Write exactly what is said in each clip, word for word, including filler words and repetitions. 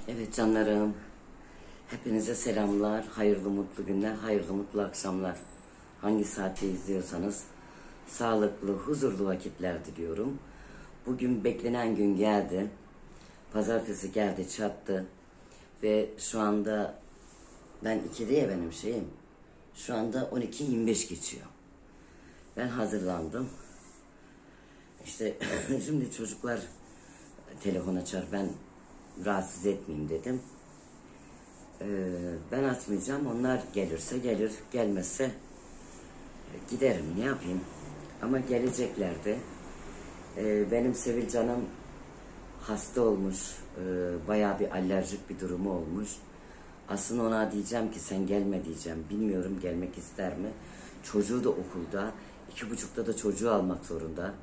Evet canlarım, hepinize selamlar, hayırlı mutlu günler, hayırlı mutlu akşamlar. Hangi saatte izliyorsanız sağlıklı, huzurlu vakitler diliyorum. Bugün beklenen gün geldi, pazartesi geldi çattı ve şu anda ben ikide ya benim şeyim, şu anda on iki yirmi beş geçiyor. Ben hazırlandım. İşte şimdi çocuklar telefon açar, ben rahatsız etmeyeyim dedim. Ee, ben atmayacağım, onlar gelirse gelir, gelmezse giderim, ne yapayım. Ama geleceklerdi. Ee, benim Sevilcan'ım hasta olmuş, ee, bayağı bir alerjik bir durumu olmuş. Aslında ona diyeceğim ki sen gelme diyeceğim, bilmiyorum gelmek ister mi. Çocuğu da okulda, iki buçukta da çocuğu almak zorunda.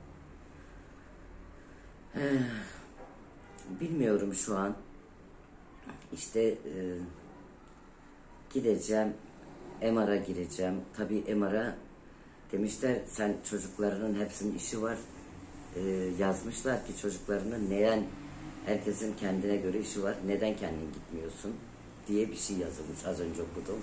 Ee, bilmiyorum şu an. İşte e, gideceğim, M R'a gireceğim. Tabii M R'a demişler sen çocuklarının hepsinin işi var. E, yazmışlar ki çocuklarının neden, herkesin kendine göre işi var. Neden kendin gitmiyorsun diye bir şey yazılmış. Az önce okudum.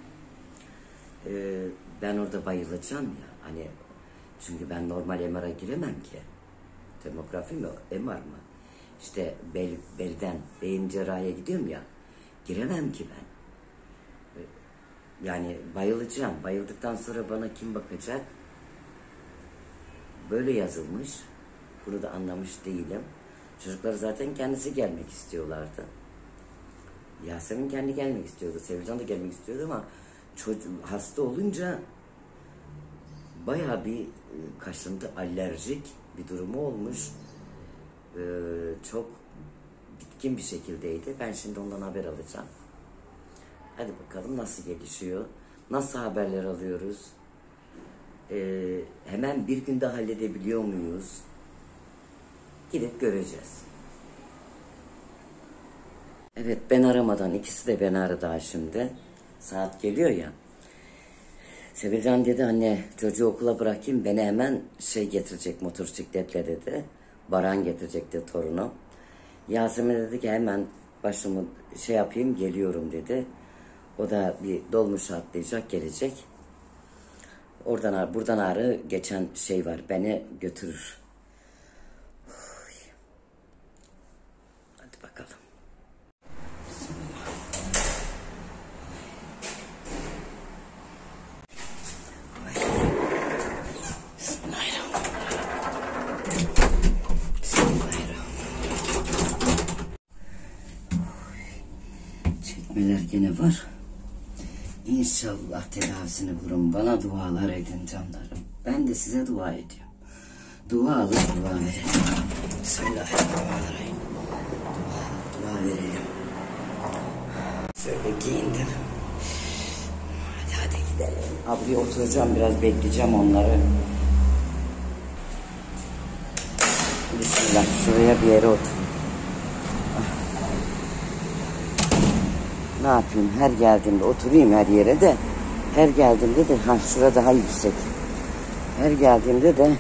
E, ben orada bayılacağım ya. Hani çünkü ben normal M R'a giremem ki. Demografi mi? M R mı? İşte bel, belden, beyin cerrahiye gidiyorum ya, giremem ki ben. Yani bayılacağım. Bayıldıktan sonra bana kim bakacak? Böyle yazılmış. Bunu da anlamış değilim. Çocuklar zaten kendisi gelmek istiyorlardı. Yasemin kendi gelmek istiyordu. Sevilcan da gelmek istiyordu ama çocuk hasta olunca bayağı bir kaşıntı, alerjik bir durumu olmuş. Ee, çok bitkin bir şekildeydi. Ben şimdi ondan haber alacağım. Hadi bakalım nasıl gelişiyor, nasıl haberler alıyoruz, ee, hemen bir günde halledebiliyor muyuz? Gidip göreceğiz. Evet, ben aramadan ikisi de beni aradı şimdi. Saat geliyor ya. Sevilcan dedi anne çocuğu okula bırakayım, beni hemen şey getirecek motosikletle dedi. Baran getirecekti torunu. Yasemin dedi ki hemen başımı şey yapayım geliyorum dedi. O da bir dolmuşa atlayacak gelecek. Oradan buradan ağrı geçen şey var, beni götürür. Hadi bakalım. Çekmeler gene var. İnşallah tedavisini bulun. Bana dualar edin canlarım. Ben de size dua ediyorum. Dua alın, dua verin. Bismillahirrahmanirrahim. Dua, dua verelim. Şöyle giyindim. Hadi hadi gidelim. Abiye oturacağım, biraz bekleyeceğim onları. Bismillah, şuraya bir yere otur. Ne yapayım, her geldiğimde oturayım her yere de, her geldiğimde de, ha şurada daha yüksek, her geldiğimde de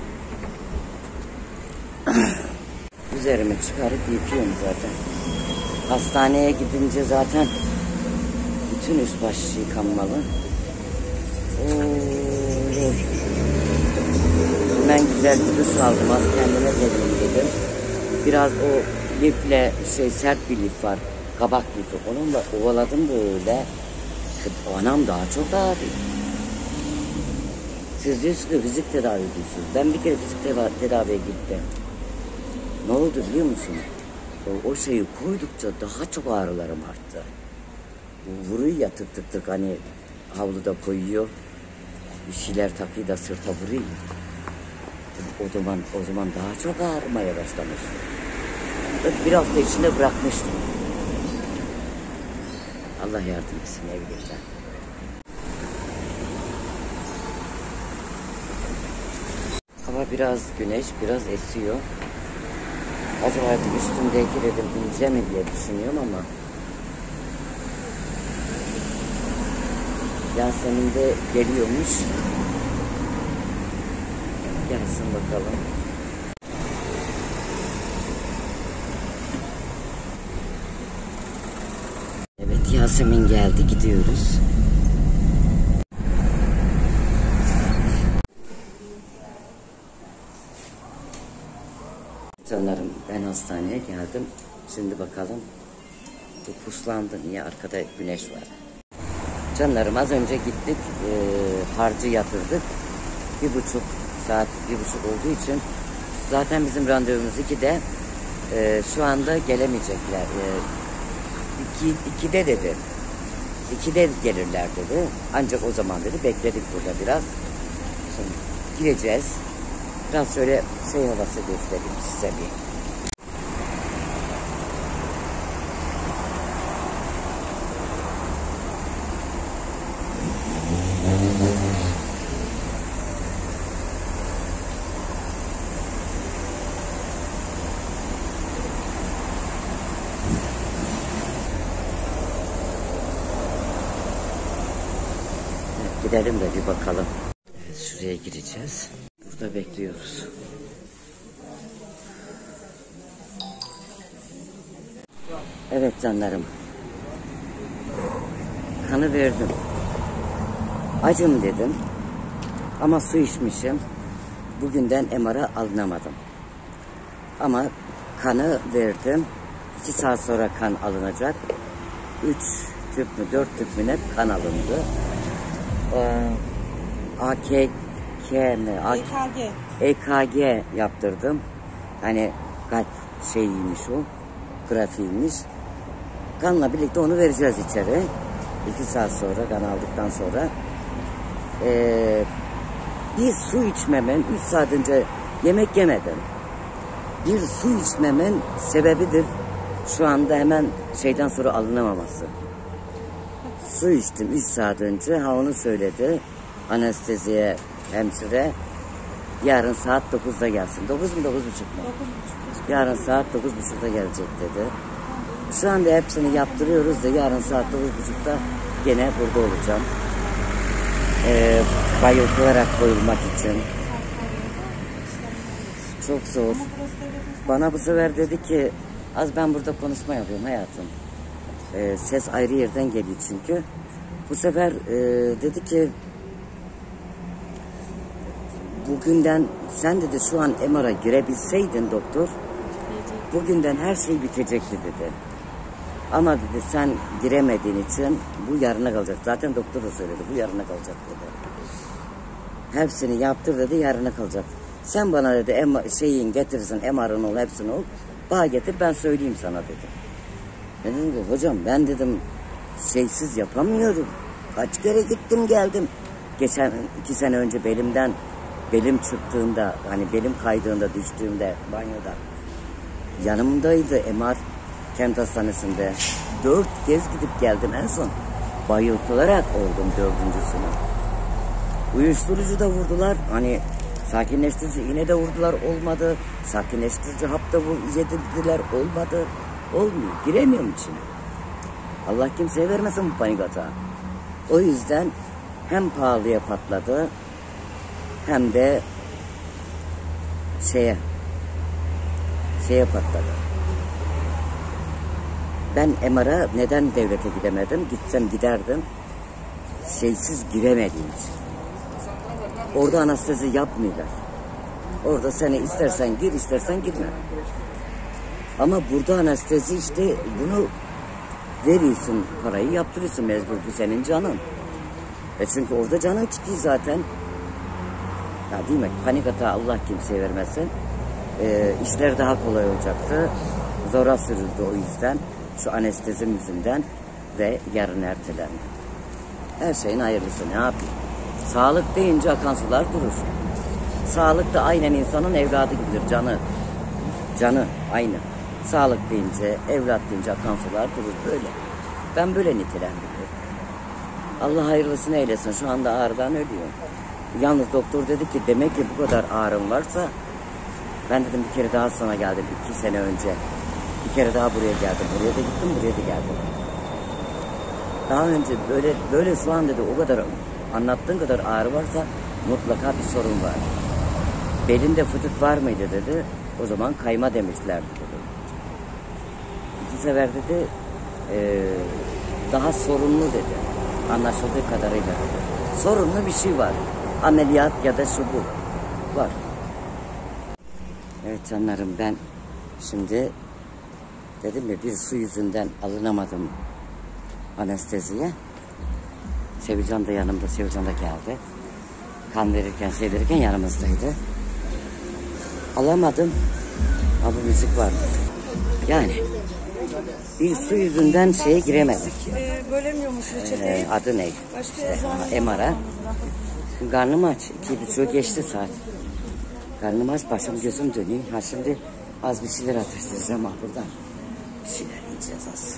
üzerimi çıkarıp yıkıyorum zaten. Hastaneye gidince zaten bütün üst baş yıkanmalı. Oy. Ben güzel bir duş aldım, az kendime geleyim dedim. Biraz o lifle, şey sert bir lif var. Kabak lifi. Onunla ovaladım böyle. Anam daha çok ağrıyor. Siz diyorsunuz ki fizik tedavi ediyorsunuz. Ben bir kere fizik tedaviye gittim. Ne oldu biliyor musun? O, o şeyi koydukça daha çok ağrılarım arttı. Vuruyor ya tık tık tık, hani havluda koyuyor. Bir şeyler takıyor da sırta vuruyor. O zaman, o zaman daha çok ağrımaya başlamış. Bir hafta içinde bırakmıştım. Allah yardım etsin evlilikten. Hava biraz güneş, biraz esiyor. Acaba artık üstümdeki dedim ince mi diye düşünüyorum ama Yasemin de geliyormuş. Gelsin bakalım. Evet, Yasemin geldi, gidiyoruz. Canlarım, ben hastaneye geldim. Şimdi bakalım. Bu puslandı, niye? Arkada güneş var. Canlarım, az önce gittik, e, harcı yatırdık. Bir buçuk saat, bir buçuk olduğu için zaten bizim randevumuz ikide. E, şu anda gelemeyecekler. E, iki, ikide dedi. İkide gelirler dedi. Ancak o zaman dedi, bekledik burada biraz. Şimdi gireceğiz. Biraz şöyle şey havası göstereyim size bir. Gidelim de bir bakalım. Evet, şuraya gireceğiz. Burada bekliyoruz. Evet canlarım. Kanı verdim. Acım dedim. Ama su içmişim. Bugünden M R'a alınamadım. Ama kanı verdim. iki saat sonra kan alınacak. üç tüp mü dört tüp mü ne kan alındı. A K K mi? E K G. E K G yaptırdım. Hani kalp şeyiymiş o. Grafiğiymiş. Kanla birlikte onu vereceğiz içeri. iki saat sonra, kan aldıktan sonra. Ee, bir su içmemen, üç saat önce yemek yemedim. Bir su içmemen sebebidir. Şu anda hemen şeyden sonra alınamaması. Su içtim üç saat önce. Ha, onu söyledi. Anesteziye hemşire. Yarın saat dokuzda gelsin. dokuz mu dokuz buçuk mu? dokuz buçuk. Yarın saat dokuz buçukta gelecek dedi. Şu anda hepsini yaptırıyoruz da yarın saat dokuz buçukta gene burada olacağım. Ee, bayıltılarak koyulmak için. Çok zor. Bana bu sefer dedi ki, az ben burada konuşma yapıyorum hayatım. Ee, ses ayrı yerden geliyor çünkü. Bu sefer e, dedi ki, bugünden sen dedi şu an M R'a girebilseydin doktor, bugünden her şey bitecekti dedi. Ama dedi sen giremediğin için bu yarına kalacak. Zaten doktor da söyledi, bu yarına kalacak dedi. Hepsini yaptır dedi, yarına kalacak. Sen bana dedi şeyin getirsin, M R'ın ol, hepsini ol. Bana getir, ben söyleyeyim sana dedi. Ben dedim ki hocam ben dedim şeysiz yapamıyorum. Kaç kere gittim geldim. Geçen iki sene önce belimden belim çıktığında, hani belim kaydığında, düştüğümde banyoda yanımdaydı M R kent hastanesinde. Dört kez gidip geldim en son. Bayıltılarak oldum dördüncüsünü. Uyuşturucu da vurdular. Hani sakinleştirici iğne de vurdular, olmadı. Sakinleştirici hap da yedirdiler, olmadı. Olmuyor. Giremiyorum içine. Allah kimseye vermesin bu panik atağı. O yüzden hem pahalıya patladı hem de şeye şeye patladı. Ben M R'a neden devlete gidemedim? Gitsem giderdim. Şeysiz giremediğim için. Orada anestezi yapmıyorlar. Orada seni istersen gir, istersen girme. Ama burada anestezi işte bunu veriyorsun, parayı yaptırıyorsun mecbur, bu senin canın. E çünkü orada canın çıkıyor zaten. Ya değil mi? Panik atağı Allah kimseye vermesin. E, işler daha kolay olacaktı. Zora sürüldü o yüzden. Şu anestezim yüzünden ve yarın ertelendi. Her şeyin hayırlısı, ne yapayım? Sağlık deyince akan sular durur. Sağlık da aynen insanın evladı gibidir, canı. Canı aynı. Sağlık deyince, evlat deyince akan sular durur, böyle. Ben böyle nitelendiriyorum. Allah hayırlısını eylesin, şu anda ağrıdan ölüyor. Yalnız doktor dedi ki, demek ki bu kadar ağrım varsa, ben dedim bir kere daha sana geldim, iki sene önce. Bir kere daha buraya geldim, buraya da gittim, buraya da geldim. Daha önce böyle böyle şu an dedi, o kadar anlattığın kadar ağrı varsa mutlaka bir sorun var. Belinde fıtık var mıydı dedi, o zaman kayma demişlerdi dedi. İki sefer dedi, e, daha sorunlu dedi. Anlaşıldığı kadarıyla. Sorunlu bir şey var. Ameliyat ya da şu bu var. Evet canlarım, ben şimdi dedim ya, bir su yüzünden alınamadım anesteziye. Sevilcan da yanımda, Sevilcan da geldi. Kan verirken, şey verirken yanımızdaydı. Alamadım. Ama müzik vardı. Yani bir su yüzünden şeye giremedik. Ee, bölemiyormuş reçeteyi. Ee, adı ne? İşte, M R'a. Karnım aç. İki buçuğu geçti saat. Karnım aç, başım gözüm dönüyor. Ha şimdi az bir şeyler atıştıracağım ha buradan. Bir şeyler yiyeceğiz az.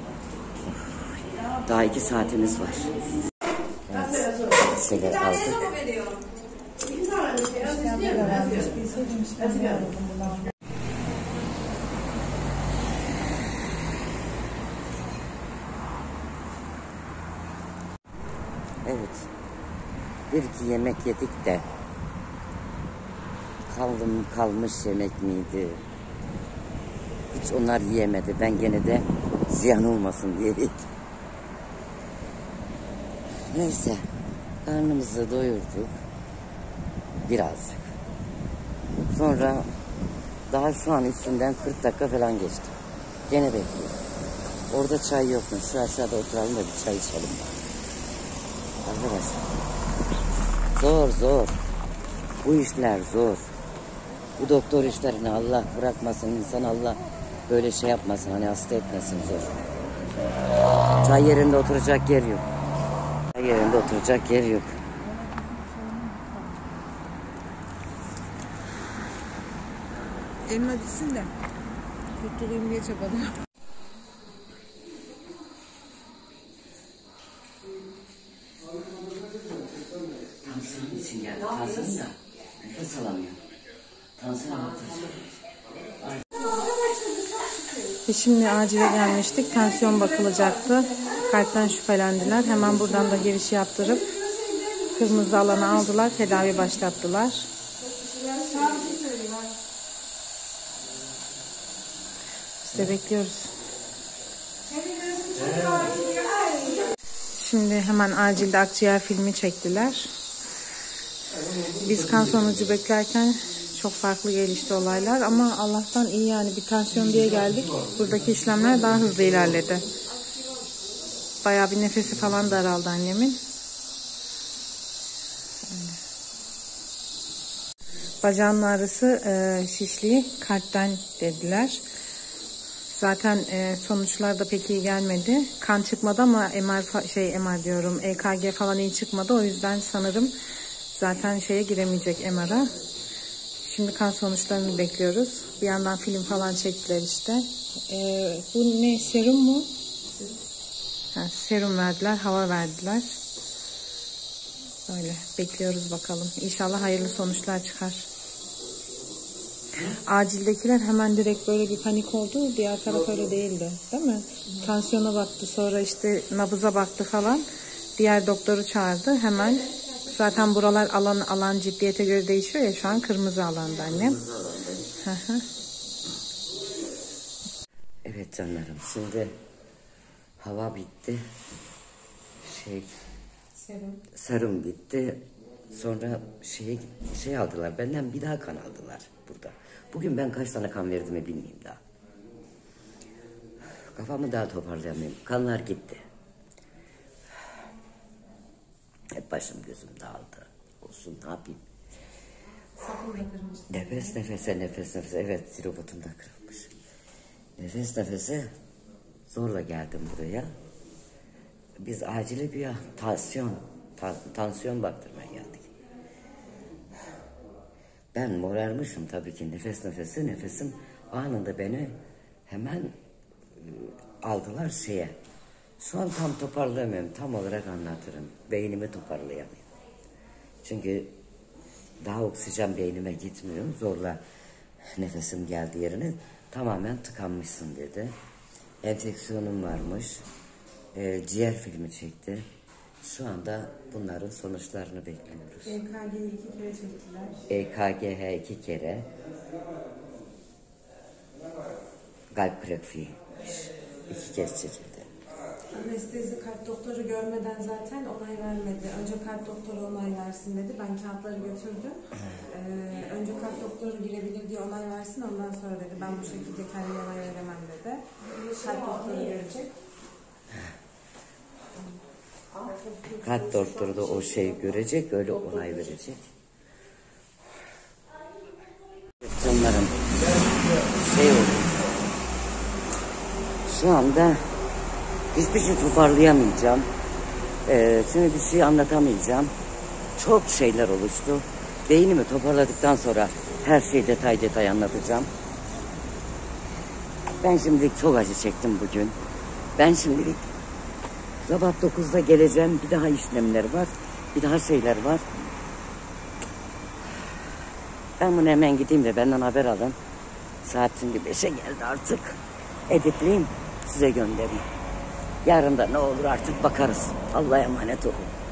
Daha iki saatimiz var. Evet. Şeyler aldık. Evet. Bir iki yemek yedik de kaldım kalmış yemek miydi? Hiç onlar yiyemedi. Ben gene de ziyan olmasın diye yedim. Neyse. Karnımızı doyurduk. Birazcık. Sonra daha şu an üstünden kırk dakika falan geçti. Gene bekliyorum. Orada çay yokmuş. Şu aşağıda oturalım da bir çay içelim. Arkadaşlar. Zor zor. Bu işler zor. Bu doktor işlerini Allah bırakmasın. İnsan Allah böyle şey yapmasın. Hani hasta etmesin, zor. Çay yerinde oturacak yer yok. Çay yerinde oturacak yer yok. Elma bitsin de kurtulayım diye çabaladım. Tansiyon için geldi. Tansiyon da nefes alamıyor. Tansiyon artıracak. Biz şimdi acile gelmiştik. Tansiyon bakılacaktı. Kalpten şüphelendiler. Hemen buradan da giriş yaptırıp kırmızı alana aldılar. Tedavi başlattılar. Biz de bekliyoruz. Şimdi hemen acilde akciğer filmi çektiler. Biz kan sonucu beklerken çok farklı gelişti olaylar ama Allah'tan iyi, yani bir tansiyon diye geldik. Buradaki işlemler daha hızlı ilerledi. Bayağı bir nefesi falan daraldı annemin. Bacağının ağrısı, e, şişliği kalpten dediler. Zaten e, sonuçlar da pek iyi gelmedi. Kan çıkmadı ama M R şey M R diyorum E K G falan iyi çıkmadı. O yüzden sanırım zaten şeye giremeyecek M R'a. Şimdi kan sonuçlarını bekliyoruz. Bir yandan film falan çektiler işte. E, bu ne, serum mu? Ha, serum verdiler, hava verdiler. Böyle bekliyoruz bakalım. İnşallah hayırlı sonuçlar çıkar. Acildekiler hemen direkt böyle bir panik oldu. Diğer taraf öyle değildi. Değil mi? Tansiyona baktı. Sonra işte nabıza baktı falan. Diğer doktoru çağırdı. Hemen zaten buralar alan alan ciddiyete göre değişiyor ya. Şu an kırmızı alanda annem. Evet canlarım. Şimdi hava bitti. Şey serum, serum bitti. Sonra şey şey aldılar. Benden bir daha kan aldılar burada. Bugün ben kaç tane kan verdiğimi bilmiyorum daha. Kafamı daha toparlayamıyorum. Kanlar gitti. Hep başım gözüm dağıldı. Olsun, ne yapayım? Nefes nefese nefes nefese. Evet, robotum da kırılmış. Nefes nefese zorla geldim buraya. Biz acile bir tansiyon ta, tansiyon baktırmaya geldik. Ben morarmışım tabii ki, nefes nefese nefesim anında beni hemen e, aldılar şeye. Şu an tam toparlayamıyorum, tam olarak anlatırım. Beynimi toparlayamıyorum. Çünkü daha oksijen beynime gitmiyor. Zorla nefesim geldi yerine. Tamamen tıkanmışsın dedi. Enfeksiyonum varmış. E, ciğer filmi çekti. Şu anda bunların sonuçlarını bekliyoruz. E K G'yi iki kere çektiler. E K G iki kere. Kalp grafiği iki kez çekildi. Anestezi kalp doktoru görmeden zaten onay vermedi. Önce kalp doktoru onay versin dedi. Ben kağıtları götürdüm. Ee, önce kalp doktoru girebilir diye onay versin. Ondan sonra dedi ben bu şekilde kendime onay veremem dedi. Kalp doktoru görecek. Kalp doktoru da o şeyi görecek, öyle onay verecek. Canlarım şey oldu. Şu anda hiçbir şey toparlayamayacağım. Ee, şimdi bir şey anlatamayacağım. Çok şeyler oluştu. Beynimi toparladıktan sonra her şeyi detay detay anlatacağım. Ben şimdilik çok acı çektim bugün. Ben şimdilik sabah dokuzda geleceğim. Bir daha işlemler var. Bir daha şeyler var. Ben bunu hemen gideyim de benden haber alın. Saat şimdi beşe geldi artık. Editleyeyim, size göndereyim. Yarın da ne olur artık bakarız. Allah'a emanet olun.